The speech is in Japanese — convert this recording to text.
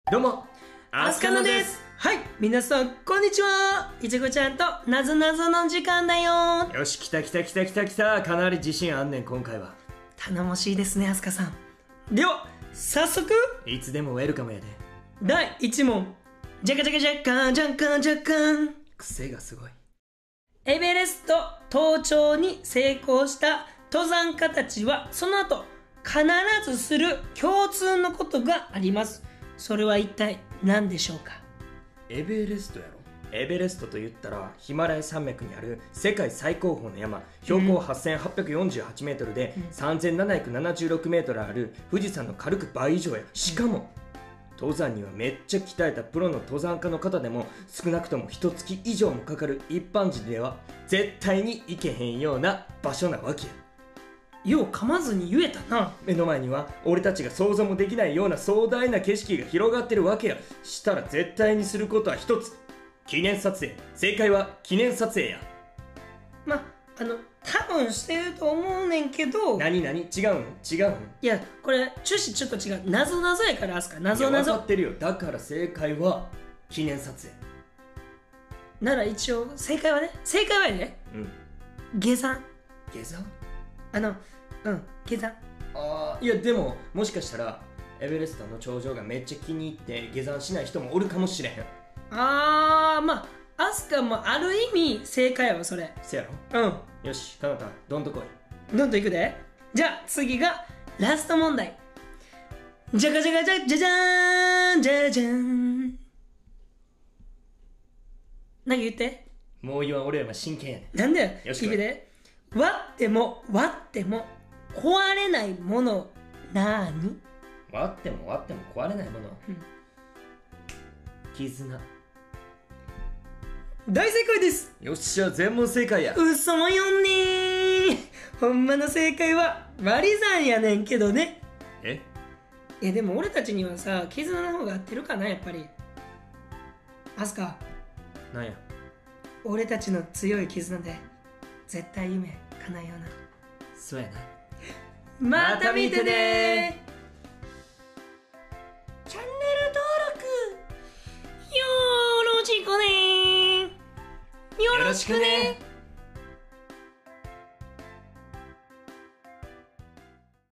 どうも、アスカノです。 はい、皆さん、こんにちは。いちごちゃんとなぞなぞの時間だよ。 よし、来た。かなり自信あんねん、今回は。 頼もしいですね、アスカさん。では、早速、 いつでもウェルカムやで。 第1問。じゃかじゃかじゃかじゃかじゃかん。 癖がすごい。 エベレスト登頂に成功した登山家たちは、その後、必ずする共通のことがあります。それは一体何でしょうか？ エベレストやろ。エベレストと言ったらヒマラヤ山脈にある世界最高峰の山、標高8848メートルで3776メートルある富士山の軽く倍以上や。しかも登山にはめっちゃ鍛えたプロの登山家の方でも少なくとも1月以上もかかる一般人では絶対に行けへんような場所なわけや。 よう噛まずに言えたな。 目の前には俺たちが想像もできないような壮大な景色が広がってるわけや。したら絶対にすることは一つ、記念撮影。正解は記念撮影や。 多分してると思うねんけど。 違うの。 いや、これ趣旨ちょっと違う。なぞなぞやから、アスカ。なぞなぞ。 分かってるよ。だから正解は記念撮影なら一応正解はねやね。下山。 下山。 下山。 いやでももしかしたらエベレストの頂上がめっちゃ気に入って下山しない人もおるかもしれへん。 アスカもある意味正解やわ、それ。 せやろ。よし、かなたどんとこい。 どんといくで。じゃあ次がラスト問題。じゃかじゃかじゃじゃじゃーんじゃじゃーん。何か言って。 もう言わん、俺らは真剣やねん。 なんだよ。 よし、 いくで。割っても壊れないものなーに？ 割っても壊れないもの。絆。 大正解です。 よっしゃ、全問正解や。 嘘もよんねー。ほんまの正解は割り算やねんけどね。いやでも俺たちにはさ、絆の方が合ってるかな、やっぱり。アスカ。 なんや。 俺たちの強い絆で絶対夢叶えような。 そうやな。 また見てねー。チャンネル登録よろしくねー。 よろしくね。